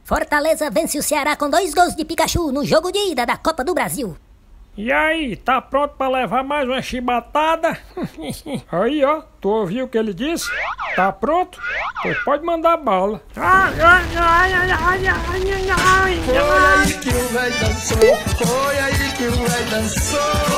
Fortaleza vence o Ceará com 2 gols de Pikachu no jogo de ida da Copa do Brasil. E aí, tá pronto pra levar mais uma chibatada? Aí, ó, tu ouviu o que ele disse? Tá pronto? Pois pode mandar bala. Foi aí que o véi dançou, foi aí que o véi dançou.